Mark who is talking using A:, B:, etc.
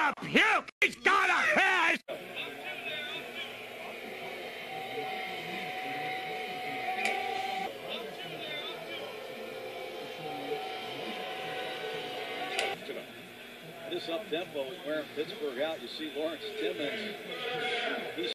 A: a puke! He's got a piss!
B: This up-tempo is wearing Pittsburgh out. You see Lawrence Timmons. He's